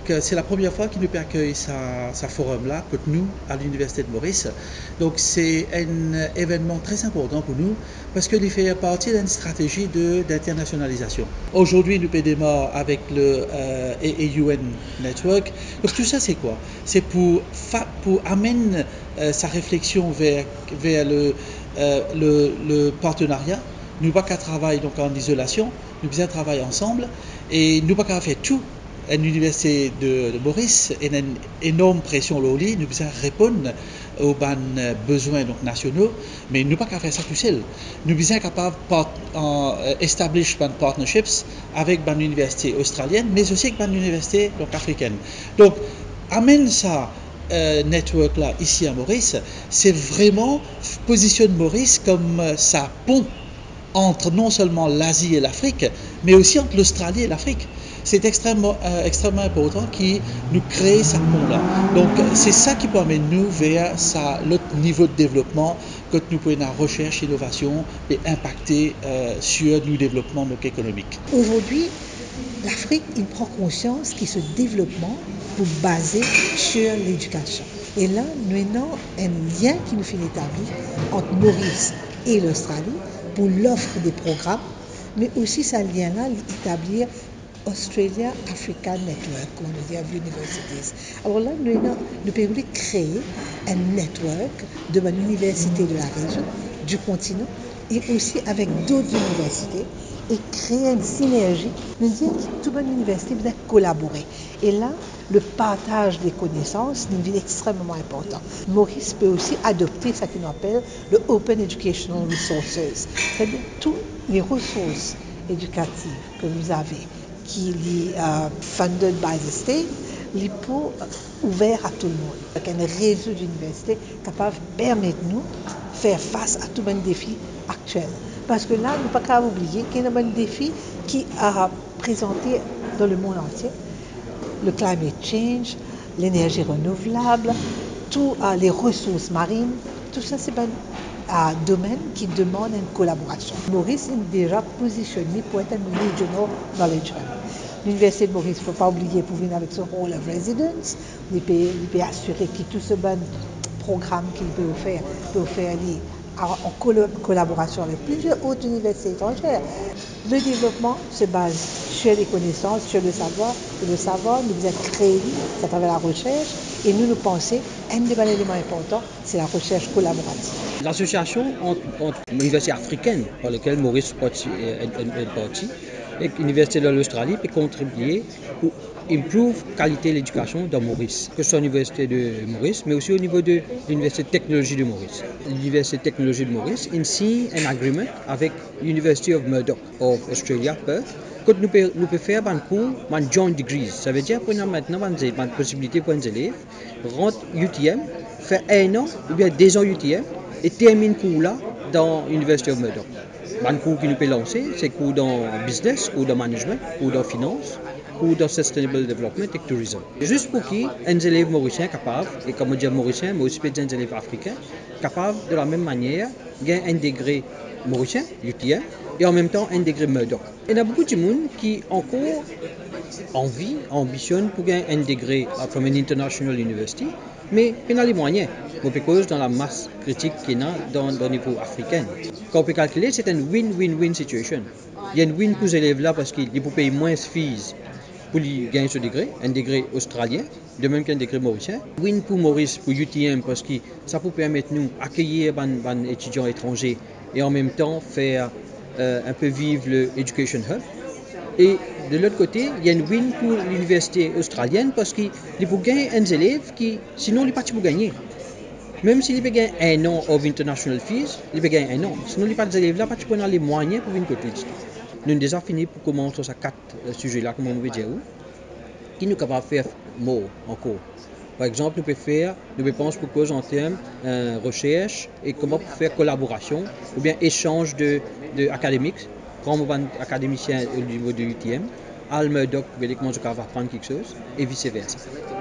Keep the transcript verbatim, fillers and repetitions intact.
c'est la première fois qu'il nous peut accueillir sa, sa forum-là, pour nous, à l'Université de Maurice. Donc c'est un événement très important pour nous parce qu'il fait partie d'une stratégie de, d'internationalisation. Aujourd'hui, nous démarrons avec le euh, A U N Network. Donc tout ça, c'est quoi? C'est pour, pour amener euh, sa réflexion vers, vers le, euh, le, le partenariat. Nous pas qu'à travailler donc en isolation, nous besoin travailler ensemble et nous pas qu'à faire tout. À l'université de, de Maurice, il y a une énorme pression au lit, nous besoin répondre aux besoins donc, nationaux, mais nous pas qu'à faire ça tout seul. Nous besoin capables d'établir des partnerships avec une université australienne, mais aussi avec une université donc, africaine. Donc, amène ça. Euh, network là ici à Maurice, c'est vraiment positionne Maurice comme euh, sa pont entre non seulement l'Asie et l'Afrique, mais aussi entre l'Australie et l'Afrique. C'est extrêmement, euh, extrêmement important qui nous crée ce pont-là. Donc c'est ça qui peut amener nous vers ça, l'autre niveau de développement que nous pouvons la recherche, innovation et impacter euh, sur le développement donc, économique. Aujourd'hui, l'Afrique, il prend conscience que ce développement pour baser sur l'éducation. Et là, nous avons un lien qui nous fait établir entre Maurice et l'Australie pour l'offre des programmes, mais aussi ce lien-là établir Australia Africa Network, comme on dit à l'université. Alors là, nous, nous pouvons créer un network de l'université de la région, du continent, et aussi avec d'autres universités, et créer une synergie. Nous disons que toute bonne université doit collaborer. Et là, le partage des connaissances est extrêmement important. Maurice peut aussi adopter ce qu'on appelle le Open Educational Resources, c'est-à-dire toutes les ressources éducatives que vous avez, qui sont uh, funded by the state, les pour ouvert à tout le monde. Avec un réseau d'universités capable de permettre nous de faire face à tous les défis actuels. Parce que là, il ne faut pas oublier qu'il y a un défi qui a présenté dans le monde entier. Le climate change, l'énergie renouvelable, toutes uh, les ressources marines, tout ça c'est un uh, domaine qui demande une collaboration. Maurice est déjà positionné pour être un regional knowledge hub. L'Université de Maurice, il ne faut pas oublier, pour venir avec son rôle of residence, il peut, il peut assurer que tout ce bon programme qu'il peut faire, peut faire en collaboration avec plusieurs autres universités étrangères. Le développement se base sur les connaissances, sur le savoir, et le savoir nous a créé à travers la recherche, et nous nous pensons, un des éléments importants, c'est la recherche collaborative. L'association entre, entre l'université africaine, par laquelle Maurice est parti, et l'université de l'Australie peut contribuer pour improve qualité de l'éducation dans Maurice, que ce soit à l'université de Maurice, mais aussi au niveau de l'université de technologie de Maurice. L'université de technologie de Maurice a signé un agreement avec l'University of Murdoch of Australia, Perth, que nous pouvons nous faire un cours, un joint degrees. Ça veut dire qu'on a maintenant une possibilité pour les élèves rentrent U T M, faire un an ou bien deux ans U T M et terminer le cours là dans l'Université of Murdoch. Un cours qui nous peut lancer, c'est cours dans business, cours dans management, cours dans finance, cours dans sustainable development et tourisme. Juste pour qui un élève mauricien capable, et comme on dit mauricien, mais aussi des élèves africains, capable de la même manière gagner un degré mauricien, U T M, et en même temps un degré Murdoch. Il y a beaucoup de monde qui encore envie, ambitionne pour gagner un degré from an international university, mais il y a les moyens, parce que dans la masse critique qu'il y a dans le niveau africain. Quand on peut calculer, c'est une win-win-win situation. Il y a une win pour les élèves là parce qu'ils peuvent payer moins de fees pour gagner ce degré, un degré australien, de même qu'un degré mauricien. Win pour Maurice, pour U T M, parce que ça peut permettre nous d'accueillir des étudiants étrangers et en même temps faire euh, un peu vivre le Education Hub. Et de l'autre côté, il y a une win pour l'université australienne parce qu'il faut gagner un élève qui, sinon, il n'est pas pour gagner. Même s'il peut gagner un an of international fees, il peut gagner un an. Sinon, il n'y a pas d'élèves là, pas pour les moyens pour venir côté. Nous avons déjà fini pour commencer sur ces quatre sujets-là, comme on veut dire, qui nous capable de faire more encore. Par exemple, nous pouvons faire, nous pouvons penser pour cause en termes de euh, recherche et comment faire collaboration ou bien échange de, de académiques, comme un académicien au niveau de U T M, à Murdoch, comment je peux apprendre quelque chose et vice versa.